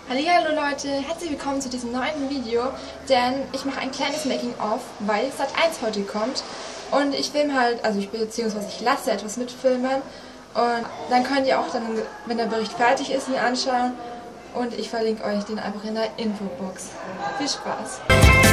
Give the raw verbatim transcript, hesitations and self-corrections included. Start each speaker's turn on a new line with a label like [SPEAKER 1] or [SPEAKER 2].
[SPEAKER 1] Hallihallo Leute, herzlich willkommen zu diesem neuen Video, denn ich mache ein kleines Making-of, weil Sat eins heute kommt und ich filme halt, also ich beziehungsweise ich lasse etwas mitfilmen und dann könnt ihr auch dann, wenn der Bericht fertig ist, ihn anschauen und ich verlinke euch den einfach in der Infobox. Viel Spaß!